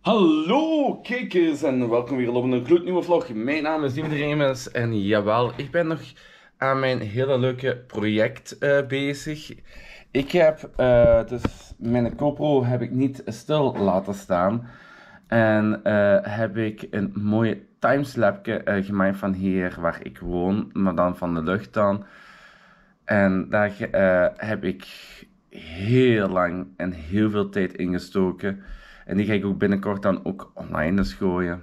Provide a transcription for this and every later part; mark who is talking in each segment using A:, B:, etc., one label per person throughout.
A: Hallo kijkers en welkom weer op een gloednieuwe vlog. Mijn naam is Dimitri Remens en jawel, ik ben nog aan mijn hele leuke project bezig. Ik heb dus mijn GoPro heb ik niet stil laten staan en heb ik een mooie timeslapje gemaakt van hier waar ik woon, maar dan van de lucht dan. En daar heb ik heel lang en heel veel tijd in gestoken. En die ga ik ook binnenkort dan ook online dus gooien.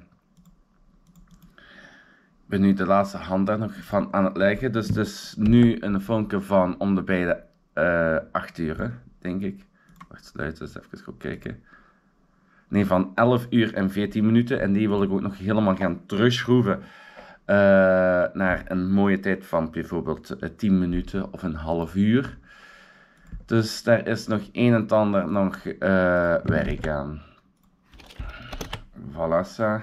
A: Ik ben nu de laatste hand daar nog van aan het leggen. Dus het is nu een filmpje van om de beide 8 uur, denk ik. Wacht, sluiten, dus even goed kijken. Nee, van 11 uur en 14 minuten. En die wil ik ook nog helemaal gaan terugschroeven. Naar een mooie tijd van bijvoorbeeld 10 minuten of een half uur. Dus daar is nog een en ander nog werk aan. Voilà, ça.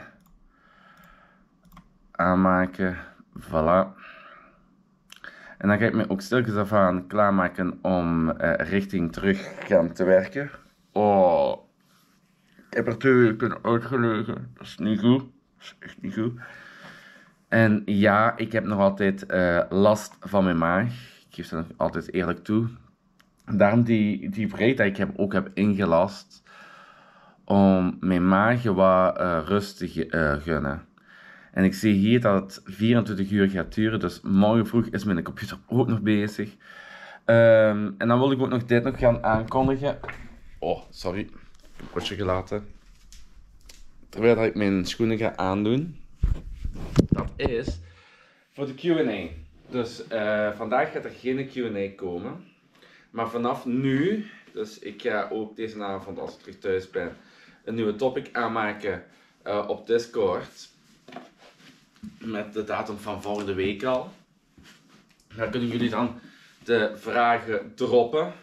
A: Aanmaken. Voilà. En dan ga ik me ook stilletjes af aan klaarmaken om richting terug gaan te werken. Oh, ik heb er 2 weken uitgelegen. Dat is niet goed. Dat is echt niet goed. En ja, ik heb nog altijd last van mijn maag. Ik geef dat nog altijd eerlijk toe. Daarom die breed dat ik ook heb ingelast. Om mijn maag wat rust te gunnen. En ik zie hier dat het 24 uur gaat duren. Dus morgen vroeg is mijn computer ook nog bezig. En dan wil ik ook nog dit nog gaan aankondigen. Oh, sorry. Ik heb een potje gelaten. Terwijl dat ik mijn schoenen ga aandoen. Dat is voor de Q&A. Dus vandaag gaat er geen Q&A komen. Maar vanaf nu, dus ik ga ook deze avond als ik terug thuis ben, een nieuwe topic aanmaken op Discord. Met de datum van volgende week al. Daar kunnen jullie dan de vragen droppen.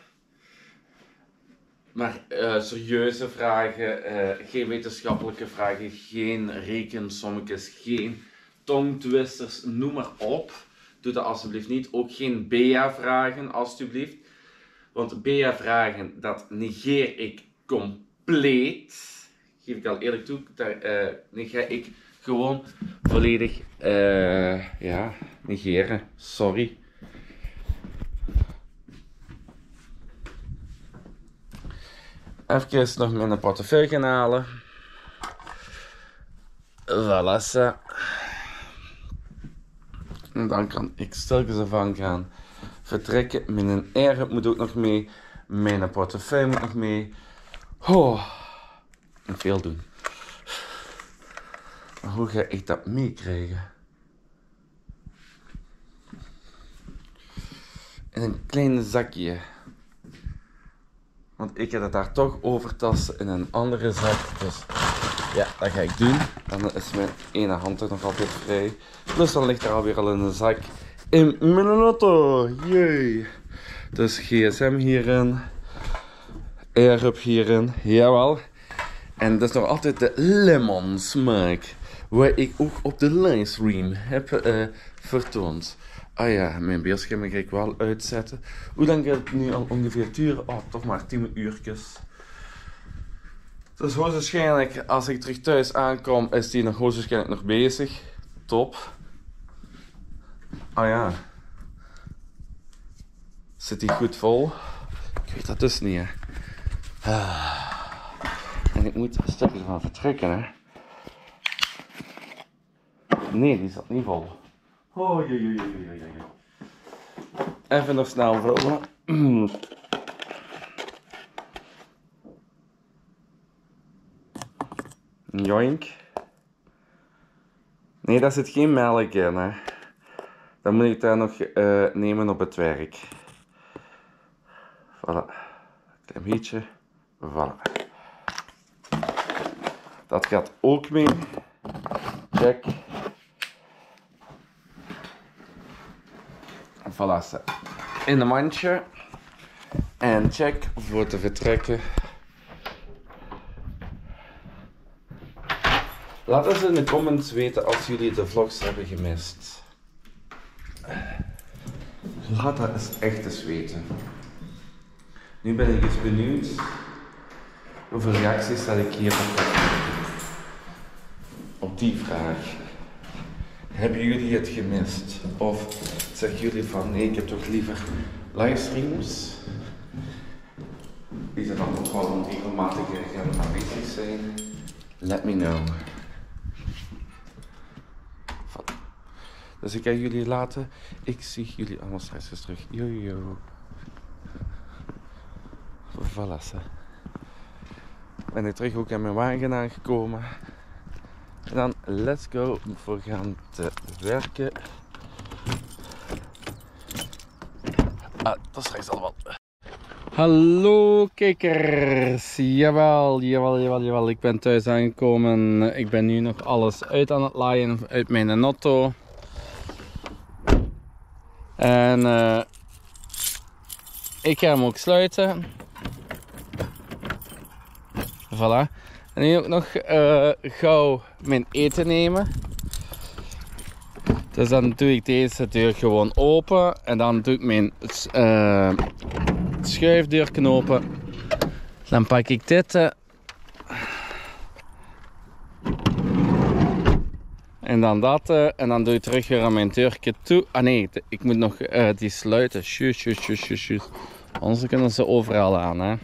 A: Maar serieuze vragen, geen wetenschappelijke vragen, geen rekensommetjes, geen tongtwisters, noem maar op. Doe dat alsjeblieft niet. Ook geen BA-vragen, alsjeblieft. Want BA-vragen, dat negeer ik compleet. Geef ik al eerlijk toe. Daar ga ik gewoon volledig ja, negeren. Sorry. Even nog mijn portefeuille gaan halen. Voilà, ça. En dan kan ik stilletjes ervan gaan vertrekken. Mijn AirHub moet ook nog mee. Mijn portefeuille moet nog mee. Oh, en veel doen. Maar hoe ga ik dat meekrijgen? In een klein zakje. Want ik ga het daar toch overtassen in een andere zak. Dus ja, dat ga ik doen. Dan is mijn ene hand er nog altijd vrij. Plus dan ligt er alweer al een zak in mijn auto. Jee. Dus gsm hierin. AirHub hierin. Jawel. En dat is nog altijd de lemon smaak. Waar ik ook op de livestream heb vertoond. Ah ja, mijn beeldscherm ga ik wel uitzetten. Hoe lang gaat het nu al ongeveer duren? Oh, toch maar 10 uurtjes. Dus hoogstwaarschijnlijk, als ik terug thuis aankom, is die nog hoogstwaarschijnlijk nog bezig. Top. Ah ja. Zit die goed vol? Ik weet dat dus niet, hè. En ik moet een stukje van vertrekken, hè. Nee, die zat niet vol. Oh, jee. Even nog snel vullen. Joink. Nee, daar zit geen melk in, hè. Dan moet ik daar nog nemen op het werk. Voilà. Klein beetje. Voilà. Dat gaat ook mee. Check. Voilà. In de mandje. En check voor te vertrekken. Laat eens in de comments weten als jullie de vlogs hebben gemist. Laat dat eens echt eens weten. Nu ben ik eens benieuwd hoeveel reacties dat ik hier heb. die vraag. Hebben jullie het gemist? Of zeggen jullie van nee, ik heb toch liever livestreams? Die zijn dan ook gewoon regelmatiger gaan aanwezig zijn. Let me know. Dus ik ga jullie laten. Ik zie jullie allemaal straks eens terug. Yo. Voilà. Ben ik terug ook aan mijn wagen aangekomen. En dan let's go voor gaan te werken. Dat is straks allemaal. Hallo kijkers. Jawel. Ik ben thuis aangekomen. Ik ben nu nog alles uit aan het laaien uit mijn auto. En ik ga hem ook sluiten. Voilà. En nu ook nog gauw mijn eten nemen. Dus dan doe ik deze deur gewoon open. En dan doe ik mijn schuifdeur open. Dan pak ik dit. En dan dat. En dan doe ik terug weer aan mijn deurtje toe. Ah nee, ik moet nog die sluiten. Shush. Anders kunnen ze overal aan. Hè.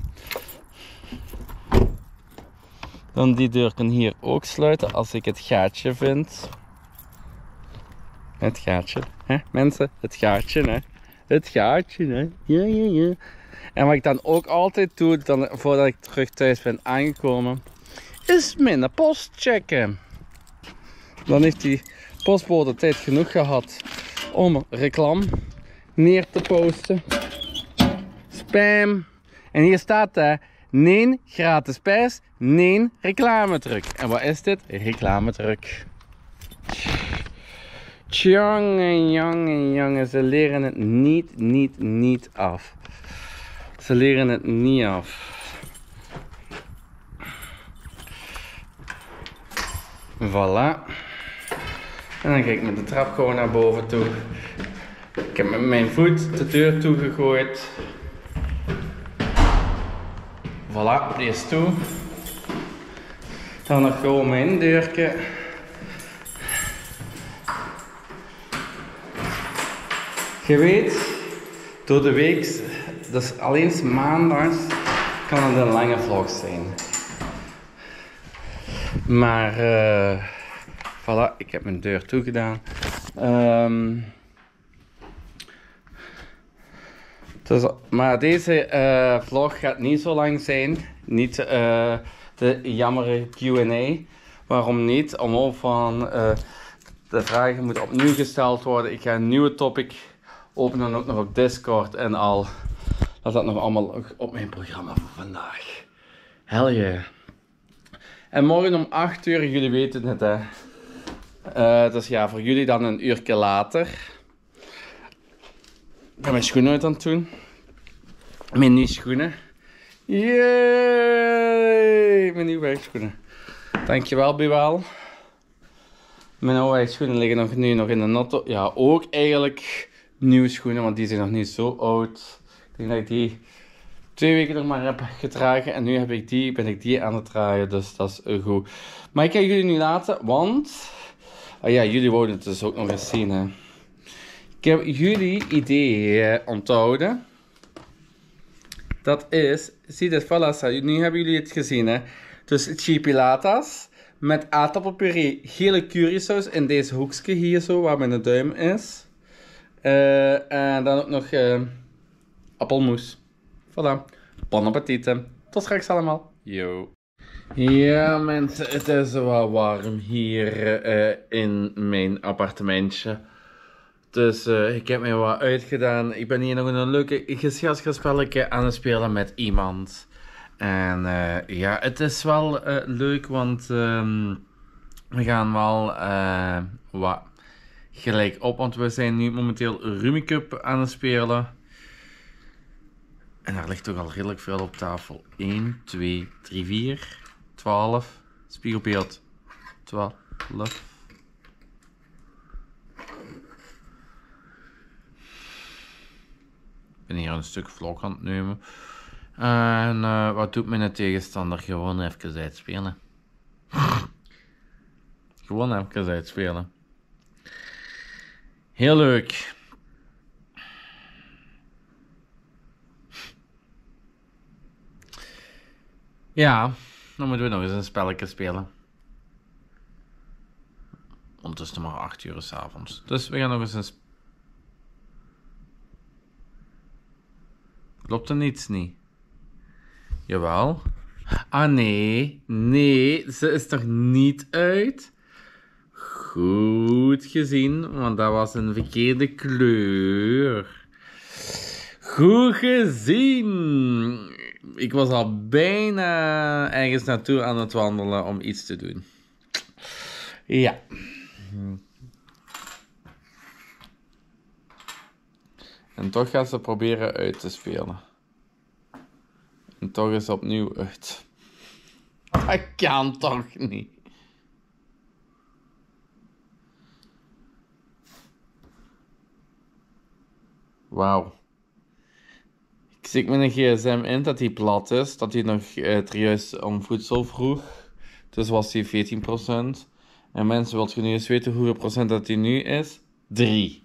A: Dan die deur kan hier ook sluiten als ik het gaatje vind. Het gaatje, hè mensen? Het gaatje, hè? Het gaatje, hè? Ja. En wat ik dan ook altijd doe, voordat ik terug thuis ben aangekomen, is mijn post checken. Dan heeft die postbode tijd genoeg gehad om reclame neer te posten. Spam. En hier staat daar, nee gratis prijs, nee reclamedruk. En wat is dit? Reclamedruk. Jongen, ze leren het niet af. Ze leren het niet af. Voilà. En dan ga ik met de trap gewoon naar boven toe. Ik heb met mijn voet de deur toegegooid. Voilà, die is toe. Dan nog gewoon mijn deurtje. Je weet, door de week, dus alleen maandags, kan het een lange vlog zijn. Maar, voilà, ik heb mijn deur toegedaan. Dus, maar deze vlog gaat niet zo lang zijn. Niet de jammere Q&A. Waarom niet? Omhoog van de vragen moeten opnieuw gesteld worden. Ik ga een nieuwe topic openen, ook nog op Discord en al. Dat nog allemaal op mijn programma voor vandaag. Hell yeah. En morgen om 8 uur, jullie weten het hè. Dus ja, voor jullie dan een uurtje later. Ik ben mijn schoenen uit aan het doen. Mijn nieuwe schoenen. Yay! Mijn nieuwe werkschoenen. Dankjewel, Biwal. Mijn oude werkschoenen liggen nu nog in de auto. Ja, ook eigenlijk nieuwe schoenen, want die zijn nog niet zo oud. Ik denk dat ik die 2 weken nog maar heb gedragen. En nu ben ik die aan het dragen, dus dat is goed. Maar ik ga jullie nu laten, want... Oh ja, jullie wouden het dus ook nog eens zien, hè. Ik heb jullie idee onthouden. Dat is, zie dit, voilà, nu hebben jullie het gezien hè. Dus chipolatas met aardappelpuree, gele currysaus in deze hoekje hier zo, waar mijn duim is. En dan ook nog appelmoes. Voilà, bon appetit. Tot straks allemaal. Yo. Ja mensen, het is wel warm hier in mijn appartementje. Dus ik heb me wat uitgedaan. Ik ben hier nog een leuke gezelschapsspelletje aan het spelen met iemand. En ja, het is wel leuk, want we gaan wel wat gelijk op. Want we zijn nu momenteel Rummikub aan het spelen. En daar ligt toch al redelijk veel op tafel. 1, 2, 3, 4, 12. Spiegelbeeld 12. Ik ben hier een stuk vlog aan het nemen. En wat doet mijn tegenstander? Gewoon even uitspelen. Gewoon even uitspelen. Heel leuk. Ja, dan moeten we nog eens een spelletje spelen. Ondertussen maar 8 uur 's avonds. Dus we gaan nog eens een... Klopt er niets niet? Jawel. Ah nee, nee, ze is toch niet uit? Goed gezien, want dat was een verkeerde kleur. Goed gezien. Ik was al bijna ergens naartoe aan het wandelen om iets te doen. Ja. En toch gaat ze proberen uit te spelen. En toch is ze opnieuw uit. Dat kan toch niet? Wauw. Ik zie mijn gsm in dat hij plat is. Dat hij nog serieus om voedsel vroeg. Dus was hij 14%. En mensen, wilt je nu eens weten hoeveel procent dat hij nu is? 3.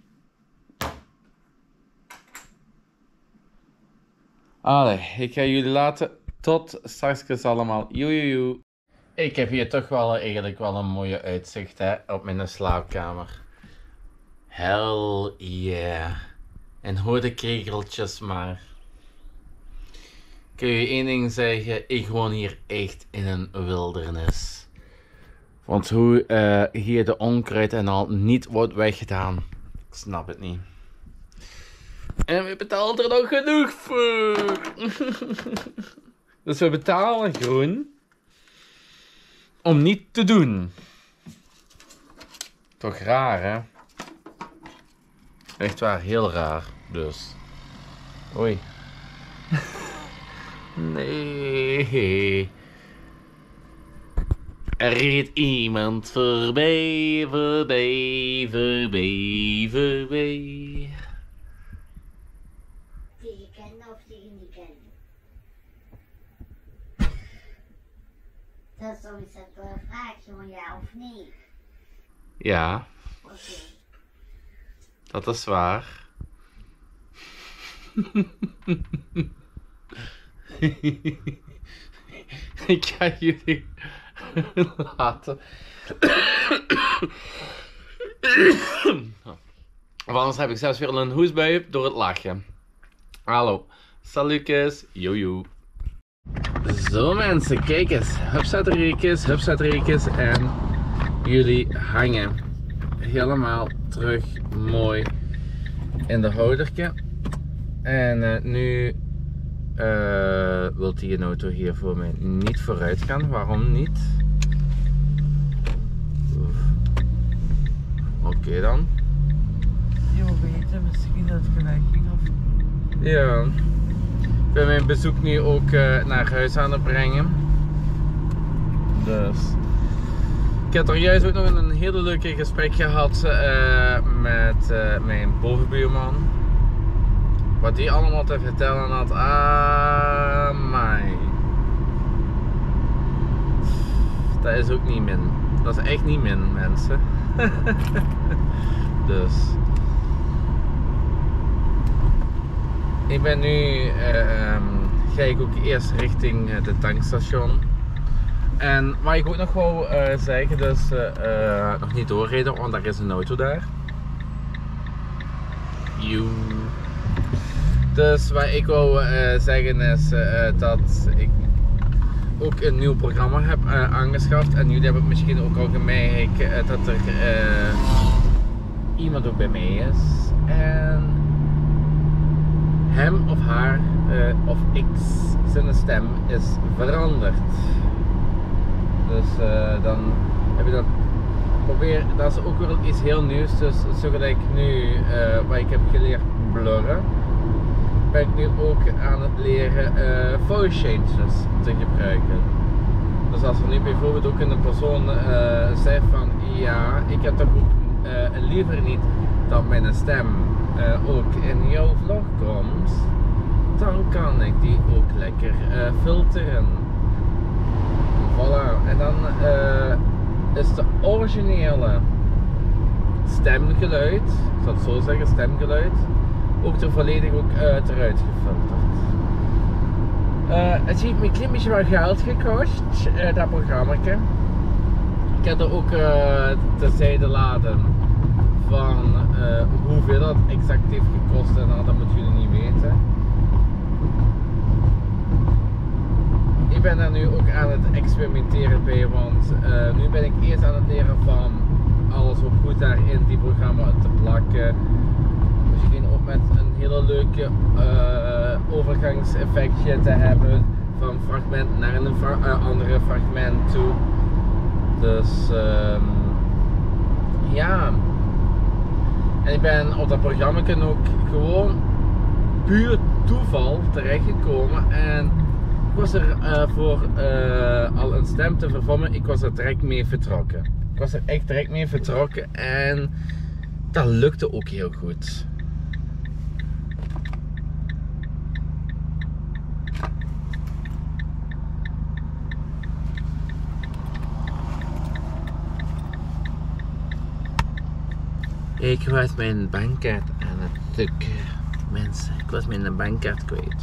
A: Allee, ik ga jullie laten. Tot straks allemaal. Joejoe. Ik heb hier toch wel eigenlijk wel een mooie uitzicht hè, op mijn slaapkamer. Hell yeah. En hoor de krekeltjes maar. Ik kan je één ding zeggen, ik woon hier echt in een wildernis. Want hoe hier de onkruid en al niet wordt weggedaan, ik snap het niet. En we betalen er nog genoeg voor. Dus we betalen groen om niet te doen. Toch raar hè? Echt waar, heel raar dus. Oei. Nee. Er reed iemand voorbij, voorbij, voorbij, voorbij.
B: Die je kent of die je niet kent? Dat is sowieso een vraag, jongen, ja of nee?
A: Ja,
B: Oké.
A: dat is waar. Ik ga jullie laten. Of anders heb ik zelfs weer een hoestbui door het lachen. Hallo, salutjes, joejoe. Zo mensen, kijk eens. Hupsatriekjes en jullie hangen helemaal terug mooi in de houdertje. En nu wilt die auto hier voor mij niet vooruit gaan. Waarom niet? Oké dan.
C: Je wil weten misschien dat het gelijk ging of...
A: Ja. Ik ben mijn bezoek nu ook naar huis aan het brengen. Dus. Ik heb er juist ook nog een hele leuke gesprek gehad met mijn bovenbuurman. Wat die allemaal te vertellen had. Amai. Dat is ook niet min. Dat is echt niet min, mensen. Dus. Ik ben nu, ga ik ook eerst richting de tankstation. En wat ik ook nog wou zeggen, dus nog niet doorrijden, want er is een auto daar. Dus wat ik wou zeggen is dat ik ook een nieuw programma heb aangeschaft. En jullie hebben misschien ook al gemerkt dat er iemand ook bij mij is. En hem of haar of X zijn stem is veranderd. Dus dan heb je dat probeer. Dat is ook wel iets heel nieuws. Dus zo dat ik nu wat ik heb geleerd blurren, ben ik nu ook aan het leren voice changes te gebruiken. Dus als er nu bijvoorbeeld ook een persoon zegt van ja, ik heb toch ook liever niet dat mijn stem ook in jouw vlog komt, dan kan ik die ook lekker filteren. Voilà, en dan is de originele stemgeluid, ik zal het zo zeggen, stemgeluid, ook er volledig ook eruit gefilterd. Het heeft me een klein beetje wat geld gekost, dat programma. Ik heb er ook terzijde laten van hoeveel dat exact heeft gekost en dat moeten jullie niet weten. Ik ben er nu ook aan het experimenteren bij, want nu ben ik eerst aan het leren van alles ook goed daar in die programma te plakken. Misschien ook met een hele leuke overgangseffectje te hebben van fragment naar een andere fragment toe. Dus ja. En ik ben op dat programma ook gewoon puur toeval terechtgekomen en ik was er voor al een stem te vervormen, ik was er direct mee vertrokken. Ik was er echt direct mee vertrokken en dat lukte ook heel goed. Ik was mijn bankkaart aan het zoeken. Mensen, ik was mijn bankkaart kwijt.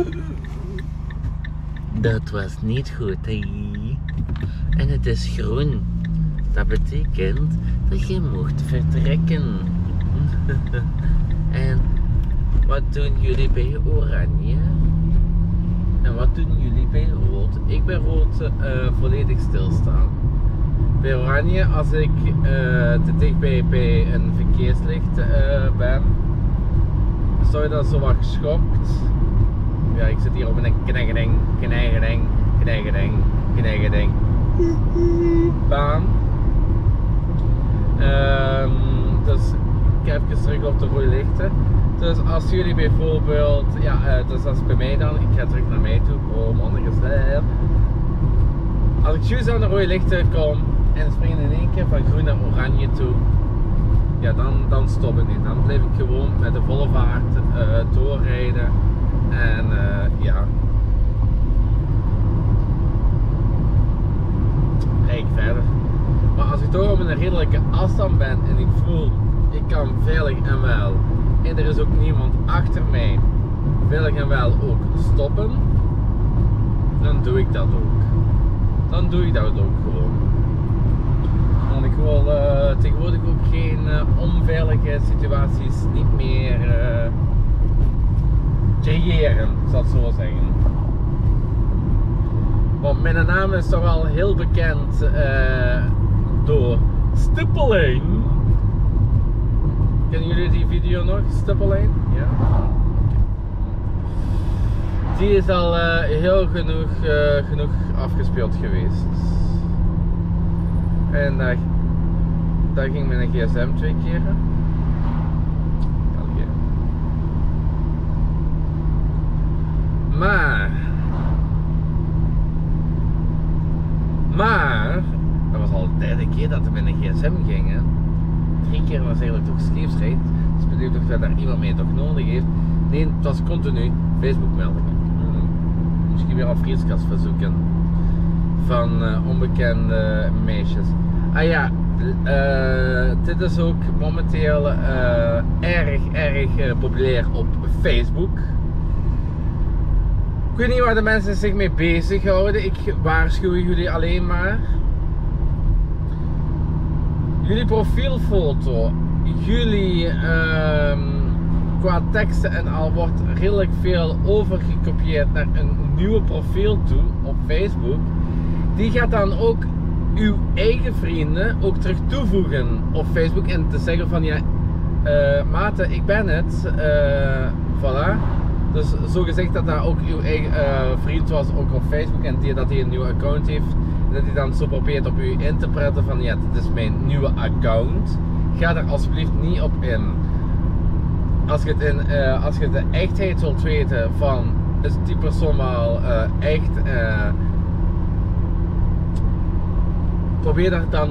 A: Dat was niet goed, hè? En het is groen. Dat betekent dat je mocht vertrekken. En wat doen jullie bij oranje? En wat doen jullie bij rood? Ik ben rood volledig stilstaan. Bij oranje, als ik te dichtbij bij een verkeerslicht ben, sta je dan zo wat geschokt. Ja, ik zit hier op een knijgeding baan. Dus ik heb even terug op de rode lichten. Dus als jullie bijvoorbeeld, ja, dus dat is bij mij dan, ik ga terug naar mij toe, om andere stijl. Als ik juist aan de rode lichten kom en spring in één keer van groen naar oranje toe, ja, dan stop ik niet. Dan blijf ik gewoon met de volle vaart doorrijden en ja, rijd ik verder. Maar als ik toch op een redelijke afstand ben en ik voel, ik kan veilig en wel, en er is ook niemand achter mij, veilig en wel ook stoppen, dan doe ik dat ook. Dan doe ik dat ook gewoon. Want ik wil tegenwoordig ook geen onveilige situaties niet meer creëren, zal ik zo zeggen. Want mijn naam is toch wel heel bekend door Stippelijn. Kennen jullie die video nog? Stippelijn? Ja. Die is al heel genoeg afgespeeld geweest. En daar ging mijn gsm 2 keer. Maar, dat was al de derde keer dat er met een gsm ging. Hè. 3 keer was eigenlijk toch scheefsrijd. Dus bedoel toch dat daar iemand mee toch nodig heeft. Nee, het was continu Facebook meldingen. Misschien weer al vriendschapsverzoeken van onbekende meisjes. Ah ja, dit is ook momenteel erg populair op Facebook. Ik weet niet waar de mensen zich mee bezighouden. Ik waarschuw jullie alleen maar. Jullie profielfoto, jullie qua teksten en al wordt redelijk veel overgekopieerd naar een nieuwe profiel toe op Facebook. Die gaat dan ook uw eigen vrienden ook terug toevoegen op Facebook en te zeggen van ja, mate, ik ben het, voilà. Dus zo gezegd dat dat ook uw eigen vriend was, ook op Facebook, en dat hij een nieuw account heeft. Dat hij dan zo probeert op u in te praten van ja, dit is mijn nieuwe account. Ga er alsjeblieft niet op in. Als je de echtheid wilt weten van, is die persoon wel echt, probeer daar dan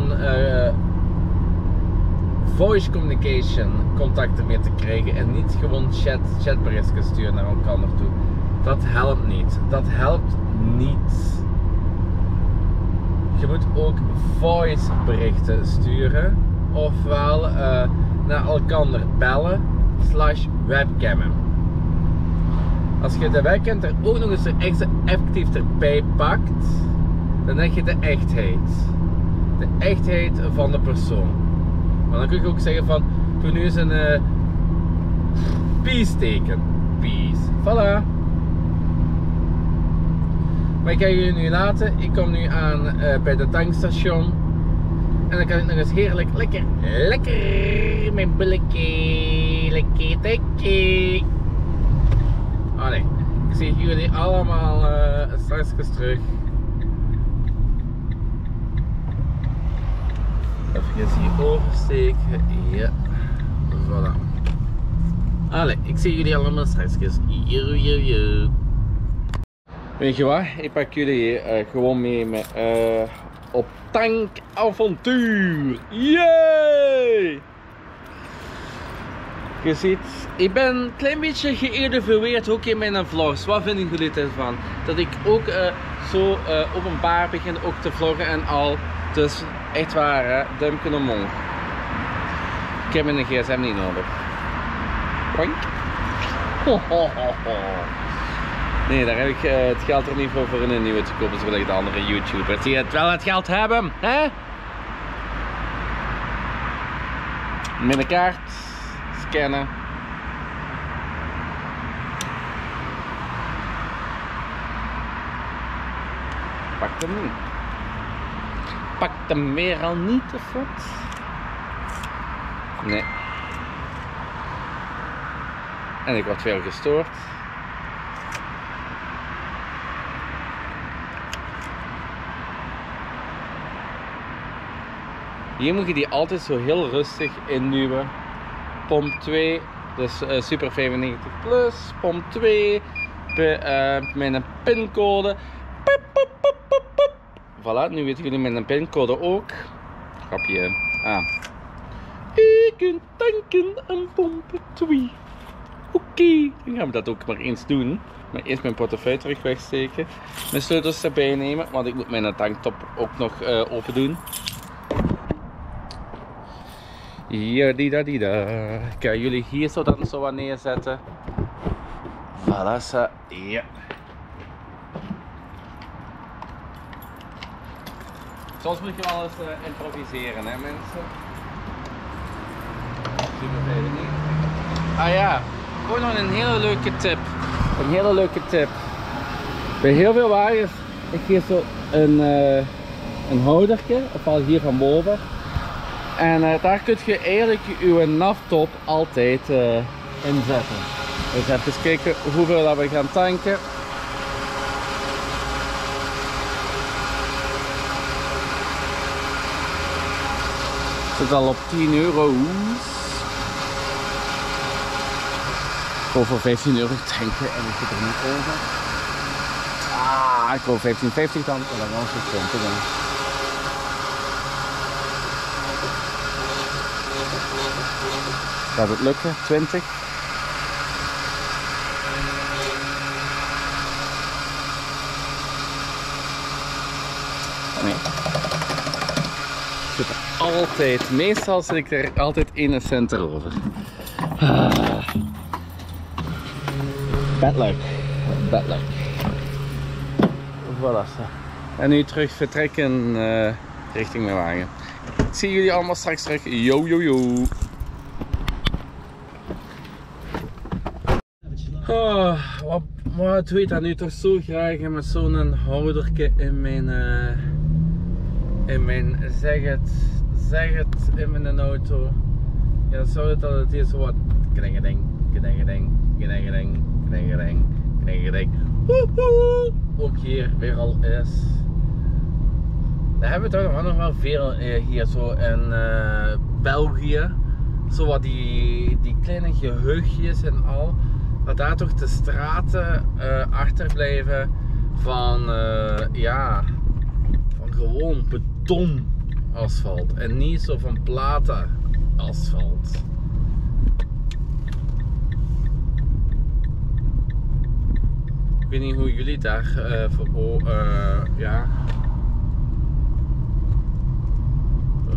A: voice communication contacten mee te krijgen en niet gewoon chatberichtjes sturen naar elkaar toe. Dat helpt niet. Dat helpt niet. je moet ook voice berichten sturen. Ofwel naar elkaar bellen / webcammen. Als je de webcam er ook nog eens extra effectief erbij pakt, dan heb je de echtheid. De echtheid van de persoon. Maar dan kun je ook zeggen van, doe nu eens een peace teken. Peace. Voilà. Maar ik ga jullie nu laten. Ik kom nu aan bij de tankstation. En dan kan ik nog eens heerlijk lekker mijn bulletje, lekker tekkie. Oh nee, ik zie jullie allemaal straks terug. Even hier oversteken. Ja, voilà. Allee, ik zie jullie allemaal straks. Yo. Weet je wat? Ik pak jullie gewoon mee met, op tankavontuur. Yay! Je ziet, ik ben een klein beetje geëvalueerd ook in mijn vlogs. Wat vinden jullie ervan? Dat ik ook zo openbaar begin ook te vloggen en al. Dus echt waar, hè? Duimpje omhoog. Ik heb mijn gsm niet nodig. Boink. Nee, daar heb ik het geld er niet voor een nieuwe te kopen, zoals de andere YouTubers die het wel het geld hebben, hè? Met een kaart scannen. Pak hem niet. Pak hem weer al niet of wat? Nee. En ik word veel gestoord. Hier moet je die altijd zo heel rustig induwen. Pomp 2, dus Super 95 Plus. Pomp 2, met een pincode. Voilà, nu weten jullie met een pincode ook. Grapje. Je kunt tanken en pompen 2. Oké, dan gaan we dat ook maar eens doen. Maar eerst mijn portefeuille terug wegsteken. Mijn sleutels erbij nemen, want ik moet mijn tanktop ook nog open doen. Jadidadida. Ik ga jullie hier zo dan zo wat neerzetten. Voilà, zo. Ja. Soms moet je wel eens improviseren, hè mensen. Super 95. Ah ja, ook nog een hele leuke tip. Een hele leuke tip. Bij heel veel wagens, ik geef zo een houdertje, ofwel hier van boven. En daar kun je eigenlijk je naftop altijd inzetten. Dus even kijken hoeveel dat we gaan tanken. Het zit al op 10 euro's. Ik wil voor 15 euro tanken en ik zit er niet over. Ik wil 15,50 dan, maar dan was het pompen dan. Gaat het lukken? 20? Nee. Ik zit er altijd, meestal zit ik er altijd 1 cent erover. Bad luck. Bad luck. Voilà. En nu terug vertrekken richting mijn wagen. Ik zie jullie allemaal straks terug. Yo. Wat doe je dat nu toch zo graag met zo'n houdertje in mijn zeg het in mijn auto. Ja, zou het dat het hier zo wat knegeding. Ook hier weer al is. Daar hebben we toch nog wel veel hier zo in België. Zo wat die kleine geheugjes en al. Dat daar toch de straten achterblijven van van gewoon beton asfalt. En niet zo van platen asfalt. Ik weet niet hoe jullie daar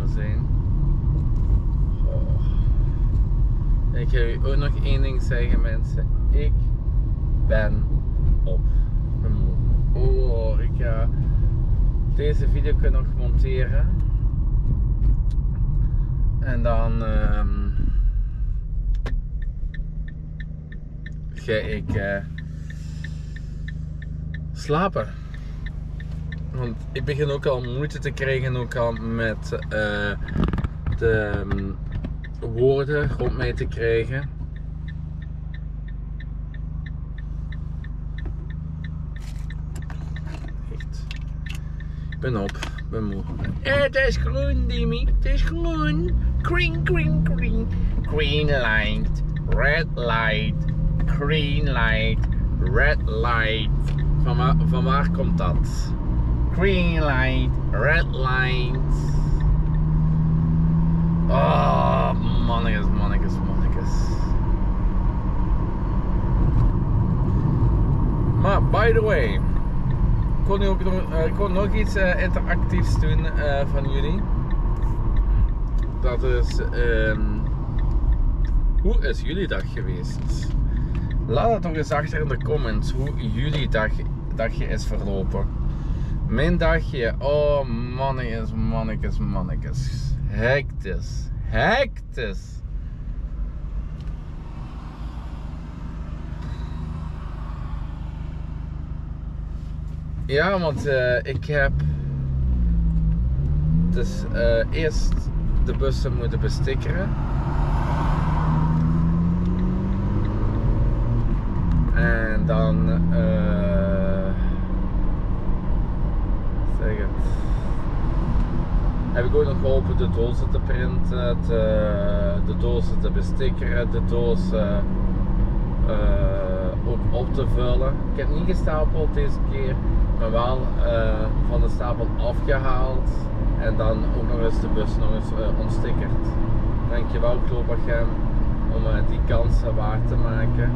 A: begonnen zijn. Oh. Ik ga u ook nog één ding zeggen, mensen. Ik ben op. Oh, ik ga deze video nog monteren. En dan ga ik slapen. Want ik begin ook al moeite te krijgen ook al met de woorden rond mij te krijgen. Echt. Ik ben op, ik ben moe. Het is groen, Dimi. Het is groen. Green, green, green. Green light, red light, green light, red light. Van waar komt dat? Green light, red light. Oh, mannetjes, mannetjes, mannetjes. Maar, by the way, ik kon nog iets interactiefs doen van jullie. Dat is, hoe is jullie dag geweest? Laat het nog eens achter in de comments hoe jullie dagje is verlopen. Mijn dagje, oh mannetjes, mannetjes, mannetjes. Hectisch, hectisch. Ja, want ik heb dus eerst de bussen moeten bestikkeren. En dan zeg het. Heb ik ook nog geholpen de dozen te printen, de dozen te bestikkeren, de dozen ook op te vullen. Ik heb niet gestapeld deze keer, maar wel van de stapel afgehaald en dan ook nog eens de bus nog eens ontstickerd. Dankjewel Globachem om die kansen waar te maken.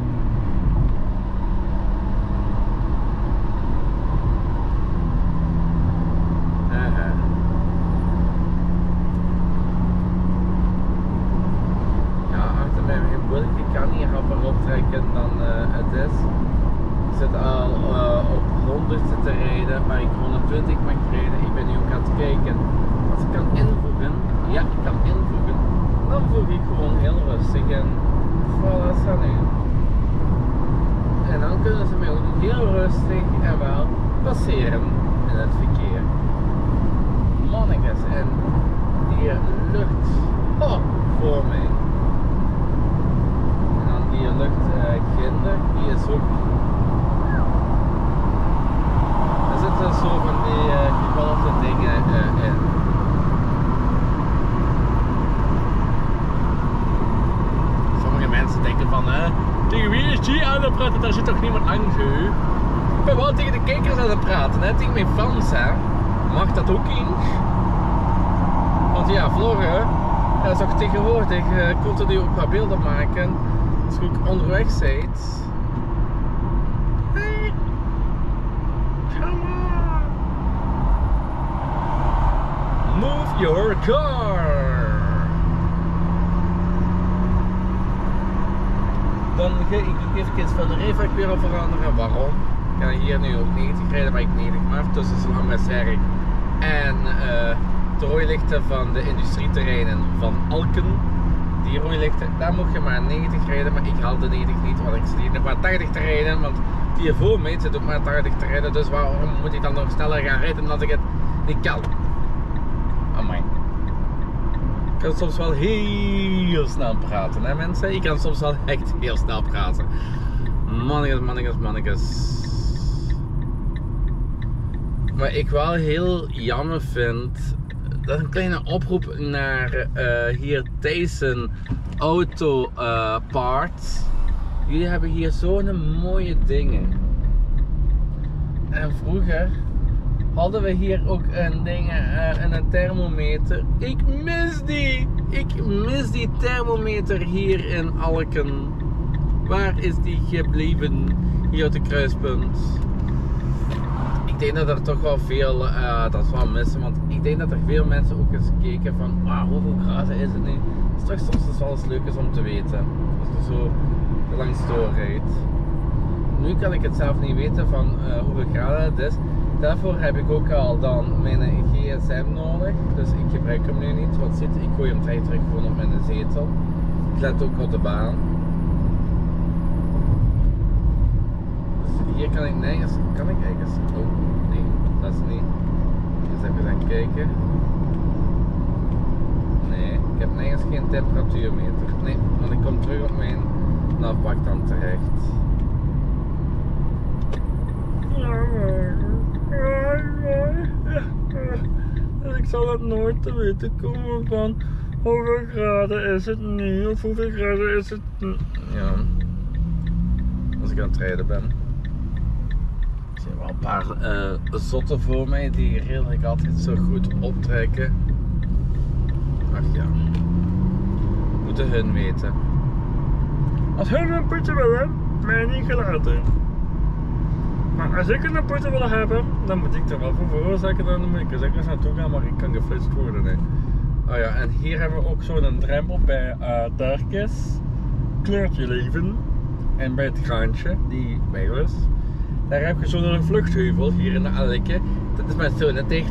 A: Ik kan hier rapper optrekken dan het is. Ik zit al op 100 te rijden, waar ik 120 mag rijden. Ik ben nu ook aan het kijken wat ik kan invoegen. Ja, ik kan invoegen. Dan voeg ik gewoon heel rustig en voilà, ça nu. En dan kunnen ze mij ook heel rustig en wel passeren in het verkeer. Mannetjes, en die lucht voor mij. Die luchtginder, die is ook. Er zitten zo van die geweldige dingen in. Sommige mensen denken van, tegen wie is die aan het praten? Daar zit toch niemand aan ge? Ik ben wel tegen de kijkers aan het praten, hè? Tegen mijn fans, hè? Mag dat ook eens? Want ja, vloggen, dat is ook tegenwoordig, continu ook wat beelden maken. Als je ook onderweg bent. Hey, come on. Move your car. Dan ga ik even van de rijvaak weer al veranderen. Waarom? Ik ga hier nu op 90 rijden, maar ik 90 maar tussen Slammerserk en de rooilichten van de industrieterreinen van Alken. Die rooilichten, daar mocht je maar 90 rijden, maar ik haal de 90 niet, want ik zit hier nog maar 80 te rijden, want die voor mij zit ook maar 80 te rijden, dus waarom moet ik dan nog sneller gaan rijden dat ik het niet kan? Amai. Ik kan soms wel heel snel praten, hè mensen? Ik kan soms wel echt heel snel praten. Mannetjes, mannetjes, mannetjes. Maar ik wel heel jammer vind. Dat is een kleine oproep naar hier Tyson Auto Parts. Jullie hebben hier zo'n mooie dingen. En vroeger hadden we hier ook een ding, een thermometer. Ik mis die! Ik mis die thermometer hier in Alken. Waar is die gebleven? Hier op de kruispunt. Ik denk dat er toch wel veel dat wel missen, want ik ik denk dat er veel mensen ook eens keken van hoeveel graden is het nu? Het is toch soms wel eens leuk is om te weten. Als je zo langs doorrijdt. Nu kan ik het zelf niet weten van hoeveel graden het is. Daarvoor heb ik ook al dan mijn gsm nodig. Dus ik gebruik hem nu niet. Want ik gooi hem terug gewoon op mijn zetel. Ik let ook op de baan. Dus hier kan ik nergens. Kan ik ergens? Oh nee, dat is niet. Eens even gaan kijken. Nee, ik heb nergens geen temperatuurmeter. Nee, want ik kom terug op mijn navbak dan terecht.
C: En ik zal het nooit te weten komen van hoeveel graden is het nu of hoeveel graden is het nu.
A: Ja, als ik aan het rijden ben. Ik zie wel een paar zotten voor mij die redelijk altijd zo goed optrekken. Ach ja, moeten hun weten.
C: Als hun een poetje willen, mij niet gelaten. Maar als ik een poetje wil hebben, dan moet ik er wel voor veroorzaken. Dan moet ik er zeker eens naartoe gaan, maar ik kan geflitst worden. Hè.
A: Oh ja, en hier hebben we ook zo'n drempel bij Darkes.
C: Kleurtje leven.
A: En bij het graantje, die weg was. Daar heb je zo'n vluchtheuvel hier in de Elke. Dat is met zo'n 30.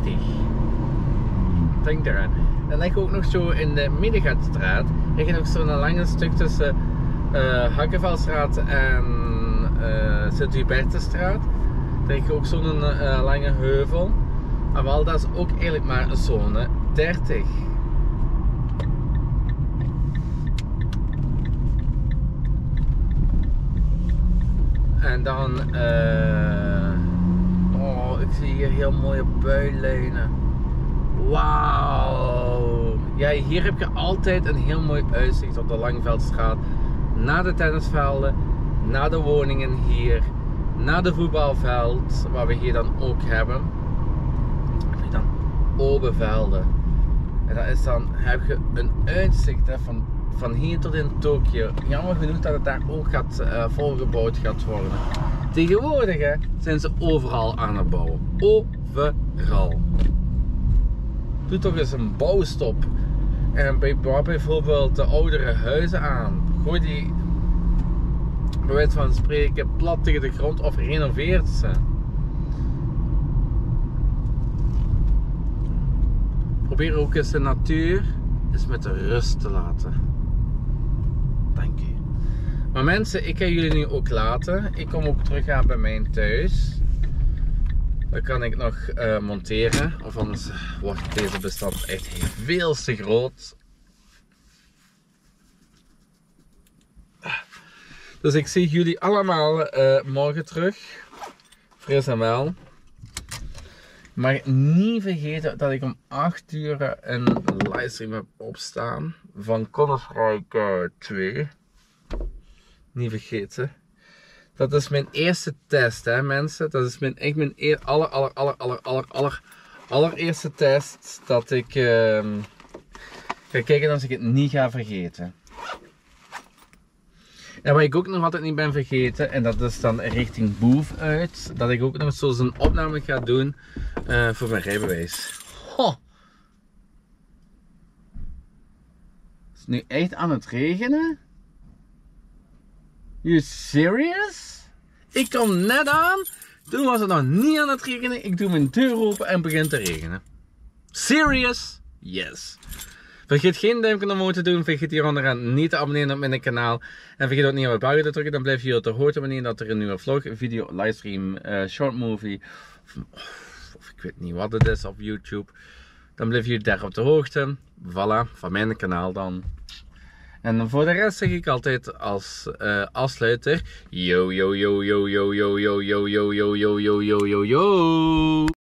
A: Denk eraan. En dan heb je ook nog zo in de Middengaatstraat. Heb je nog zo'n lange stuk tussen Hakkevelstraat en Sint-Hubertusstraat. Daar heb je ook zo'n lange heuvel. Maar wel, dat is ook eigenlijk maar een zone 30. En dan, oh, ik zie hier heel mooie builijnen. Wauw. Ja, hier heb je altijd een heel mooi uitzicht op de Langveldstraat. Naar de tennisvelden, naar de woningen hier, naar de voetbalveld, wat we hier dan ook hebben. Heb je dan open velden. En dat is dan, heb je een uitzicht hè, van hier tot in Tokio. Jammer genoeg dat het daar ook gaat volgebouwd gaat worden. Tegenwoordig hè, zijn ze overal aan het bouwen. Overal. Doe toch eens een bouwstop. En bouw bijvoorbeeld de oudere huizen aan. Gooi die, bij wijze van spreken, plat tegen de grond of renoveert ze. Probeer ook eens de natuur eens met de rust te laten. Dank u. Maar mensen, ik ga jullie nu ook laten. Ik kom ook terug aan bij mijn thuis. Dan kan ik nog monteren. Of anders wordt deze bestand echt veel te groot. Dus ik zie jullie allemaal morgen terug. Fris en wel. Maar niet vergeten dat ik om 8 uur een livestream heb opstaan van Koningsrijk 2. Niet vergeten. Dat is mijn eerste test, hè mensen. Dat is echt mijn allereerste test dat ik ga kijken als ik het niet ga vergeten. En wat ik ook nog altijd niet ben vergeten, en dat is dan richting Boef uit, dat ik ook nog zo een opname ga doen voor mijn rijbewijs. Ho! Is het nu echt aan het regenen? You serious? Ik kom net aan, toen was het nog niet aan het regenen, ik doe mijn deur open en het begint te regenen. Serious? Yes. Vergeet geen duimpje omhoog te doen, vergeet hier onderaan niet te abonneren op mijn kanaal. En vergeet ook niet op het belletje te drukken, dan blijf je op de hoogte wanneer dat er een nieuwe vlog, video, livestream, short movie, of ik weet niet wat het is op YouTube. Dan blijf je daar op de hoogte. Voilà, van mijn kanaal dan. En voor de rest zeg ik altijd als afsluiter, yo yo yo yo yo yo yo yo yo yo yo yo yo yo yo.